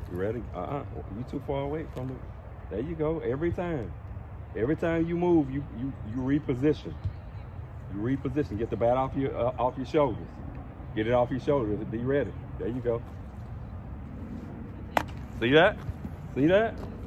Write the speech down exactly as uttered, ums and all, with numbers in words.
You ready? Uh-uh. You too far away from the... There you go. Every time. Every time you move, you you you reposition. You reposition. Get the bat off your uh, off your shoulders. Get it off your shoulders. Be ready. There you go. See that? See that?